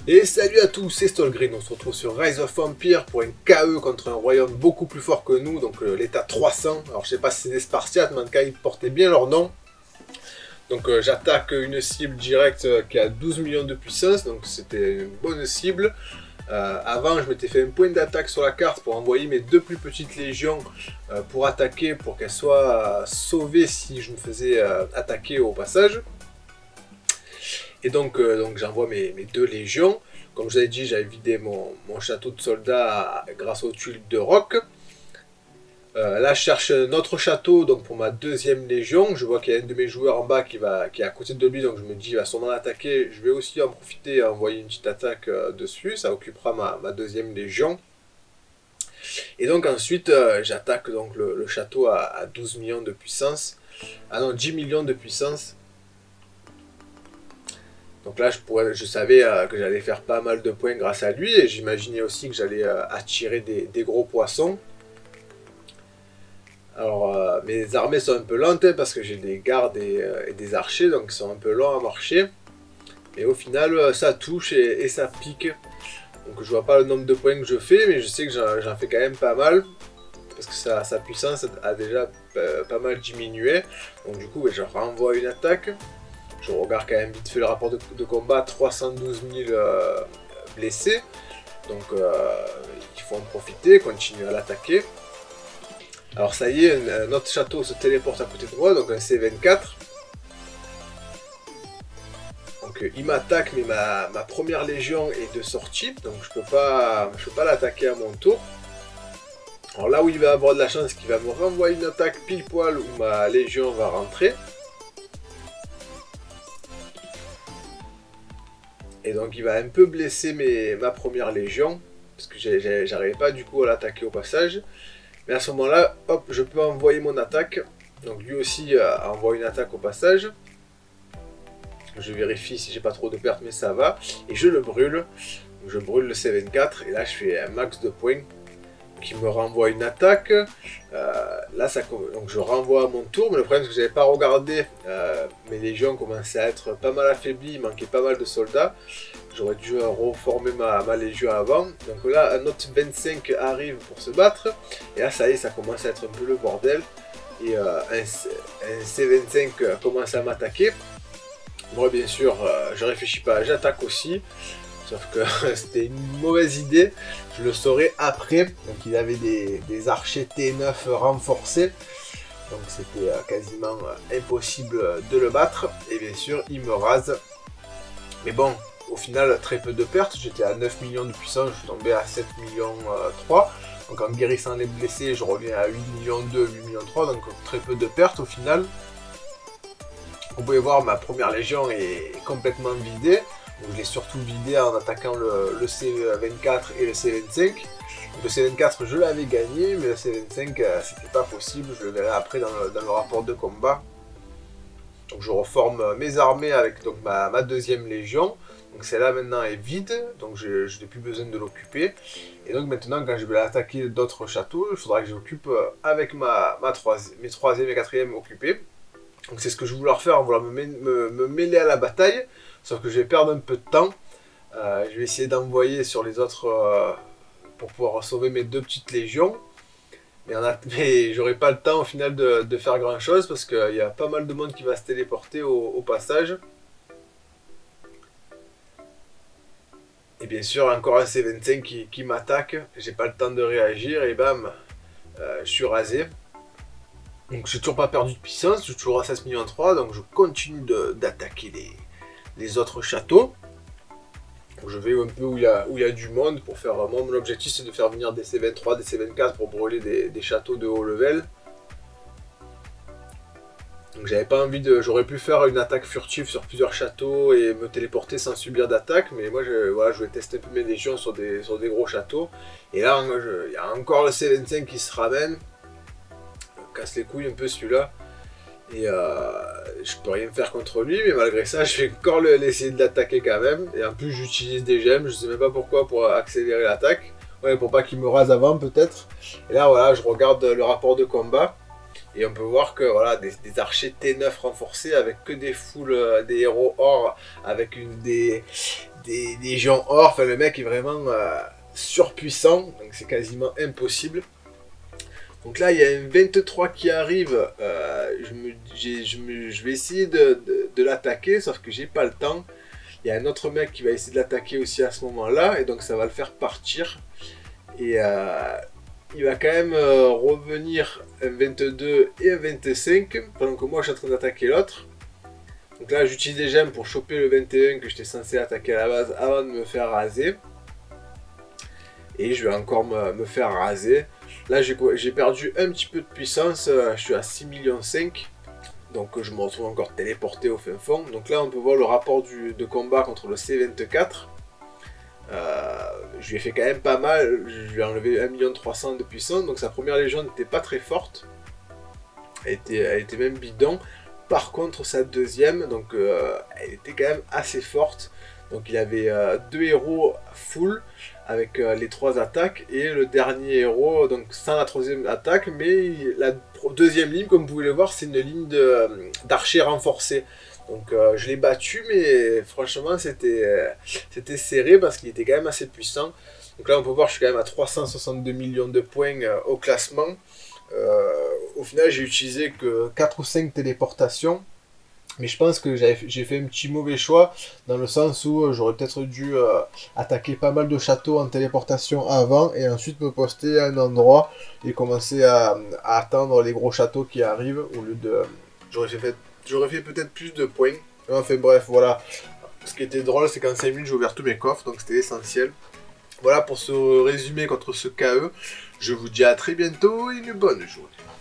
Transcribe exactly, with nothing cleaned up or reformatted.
Et salut à tous, c'est Stolgreen, on se retrouve sur Rise of Empire pour une K E contre un royaume beaucoup plus fort que nous, donc euh, l'état trois cents. Alors je sais pas si c'est des Spartiates, mais en tout cas ils portaient bien leur nom. Donc euh, j'attaque une cible directe euh, qui a douze millions de puissance, donc c'était une bonne cible. Euh, avant je m'étais fait un point d'attaque sur la carte pour envoyer mes deux plus petites légions euh, pour attaquer, pour qu'elles soient euh, sauvées si je me faisais euh, attaquer au passage. Et donc, euh, donc j'envoie mes, mes deux légions. Comme je vous avais dit, j'avais vidé mon, mon château de soldats grâce aux tuiles de roc. Euh, là, je cherche notre château donc pour ma deuxième légion. Je vois qu'il y a un de mes joueurs en bas qui, va, qui est à côté de lui, donc je me dis il va sûrement attaquer. Je vais aussi en profiter et envoyer une petite attaque euh, dessus. Ça occupera ma, ma deuxième légion. Et donc ensuite, euh, j'attaque donc le, le château à, à douze millions de puissance. Ah non, dix millions de puissance. Donc là, je, pourrais, je savais euh, que j'allais faire pas mal de points grâce à lui. Et j'imaginais aussi que j'allais euh, attirer des, des gros poissons. Alors, euh, mes armées sont un peu lentes hein, parce que j'ai des gardes et, euh, et des archers. Donc, ils sont un peu longs à marcher. Mais au final, euh, ça touche et, et ça pique. Donc, je vois pas le nombre de points que je fais. Mais je sais que j'en fais quand même pas mal. Parce que sa, sa puissance a déjà euh, pas mal diminué. Donc, du coup, je renvoie une attaque. Je regarde quand même vite fait le rapport de, de combat, trois cent douze mille euh, blessés. Donc euh, il faut en profiter, continuer à l'attaquer. Alors ça y est, un, un autre château se téléporte à côté de moi, donc un C vingt-quatre. Donc euh, il m'attaque, mais ma, ma première légion est de sortie, donc je peux pas, je peux pas l'attaquer à mon tour. Alors là où il va avoir de la chance, c'est qu'il va me renvoyer une attaque pile poil où ma légion va rentrer. Et donc il va un peu blesser mes, ma première légion, parce que j'arrivais pas du coup à l'attaquer au passage. Mais à ce moment-là, hop, je peux envoyer mon attaque. Donc lui aussi euh, envoie une attaque au passage. Je vérifie si j'ai pas trop de pertes, mais ça va. Et je le brûle. Donc, je brûle le C vingt-quatre, et là je fais un max de points. Qui me renvoie une attaque. Euh, là, ça, donc je renvoie à mon tour, mais le problème c'est que j'avais pas regardé. Euh, mes légions commençaient à être pas mal affaiblies, il manquait pas mal de soldats. J'aurais dû reformer ma, ma légion avant. Donc là, un autre vingt-cinq arrive pour se battre. Et là, ça y est, ça commence à être un peu le bordel. Et euh, un, un C vingt-cinq commence à m'attaquer. Moi, bien sûr, euh, je réfléchis pas, j'attaque aussi. Sauf que c'était une mauvaise idée, je le saurais après. Donc il avait des, des archers T neuf renforcés. Donc c'était euh, quasiment euh, impossible de le battre. Et bien sûr, il me rase. Mais bon, au final, très peu de pertes. J'étais à neuf millions de puissance, je suis tombé à sept millions trois. Donc en guérissant les blessés, je reviens à huit millions deux, huit millions trois. Donc très peu de pertes au final. Vous pouvez voir, ma première légion est complètement vidée. Donc je l'ai surtout vidé en attaquant le, le C vingt-quatre et le C vingt-cinq. Donc le C vingt-quatre je l'avais gagné, mais le C vingt-cinq euh, c'était pas possible, je le verrai après dans le, dans le rapport de combat. Donc je reforme mes armées avec donc, ma, ma deuxième légion. Donc celle-là maintenant est vide, donc je, je n'ai plus besoin de l'occuper. Et donc maintenant quand je vais attaquer d'autres châteaux, il faudra que j'occupe avec ma, ma troisième, mes troisième et quatrième occupés. Donc c'est ce que je voulais faire en voulant me, me, me mêler à la bataille. Sauf que je vais perdre un peu de temps. Euh, je vais essayer d'envoyer sur les autres euh, pour pouvoir sauver mes deux petites légions. Mais, mais j'aurai pas le temps au final de, de faire grand chose parce qu'il y a pas mal de monde qui va se téléporter au, au passage. Et bien sûr, encore un C vingt-cinq qui, qui m'attaque. J'ai pas le temps de réagir et bam, euh, je suis rasé. Donc j'ai toujours pas perdu de puissance, je suis toujours à seize millions trois. Donc je continue d'attaquer les. les autres châteaux. Donc je vais un peu où il y a, où il y a du monde pour faire... Moi, mon objectif, c'est de faire venir des C vingt-trois, des C vingt-quatre pour brûler des, des châteaux de haut level. Donc j'avais pas envie de... J'aurais pu faire une attaque furtive sur plusieurs châteaux et me téléporter sans subir d'attaque, mais moi, je, voilà, je vais tester un peu mes légions sur des, sur des gros châteaux. Et là, je, il y a encore le C vingt-cinq qui se ramène. Je me casse les couilles un peu celui-là. Et euh, je peux rien faire contre lui, mais malgré ça, je vais encore essayer de l'attaquer quand même. Et en plus, j'utilise des gemmes, je sais même pas pourquoi, pour accélérer l'attaque. Ouais, pour pas qu'il me rase avant, peut-être. Et là, voilà, je regarde le rapport de combat. Et on peut voir que voilà, des, des archers T neuf renforcés avec que des foules, euh, des héros or, avec une, des, des, des gens or. Enfin, le mec est vraiment euh, surpuissant, donc c'est quasiment impossible. Donc là, il y a un vingt-trois qui arrive. Euh, je, me, je, me, je vais essayer de, de, de l'attaquer, sauf que j'ai pas le temps. Il y a un autre mec qui va essayer de l'attaquer aussi à ce moment-là, et donc ça va le faire partir. Et euh, il va quand même euh, revenir un vingt-deux et un vingt-cinq, pendant que moi je suis en train d'attaquer l'autre. Donc là j'utilise des gemmes pour choper le vingt et un que j'étais censé attaquer à la base avant de me faire raser. Et je vais encore me, me faire raser. Là j'ai perdu un petit peu de puissance, je suis à six virgule cinq millions. Donc je me retrouve encore téléporté au fin fond. Donc là on peut voir le rapport du, de combat contre le C vingt-quatre. Euh, je lui ai fait quand même pas mal, je lui ai enlevé un million trois cent mille de puissance, donc sa première légion n'était pas très forte, elle était, elle était même bidon. Par contre sa deuxième, donc euh, elle était quand même assez forte, donc il avait euh, deux héros full avec euh, les trois attaques, et le dernier héros donc sans la troisième attaque, mais la deuxième ligne, comme vous pouvez le voir, c'est une ligne d'archers renforcés. Donc euh, je l'ai battu, mais franchement c'était euh, c'était serré parce qu'il était quand même assez puissant. Donc là on peut voir que je suis quand même à trois cent soixante-deux millions de points euh, au classement. Euh, au final j'ai utilisé que quatre ou cinq téléportations. Mais je pense que j'ai fait un petit mauvais choix, dans le sens où euh, j'aurais peut-être dû euh, attaquer pas mal de châteaux en téléportation avant, et ensuite me poster à un endroit et commencer à, à attendre les gros châteaux qui arrivent, au lieu de... Euh, j'aurais fait... J'aurais fait peut-être plus de points. Enfin bref, voilà. Ce qui était drôle, c'est qu'en cinq minutes, j'ai ouvert tous mes coffres, donc c'était essentiel. Voilà pour ce résumé contre ce K E. Je vous dis à très bientôt et une bonne journée.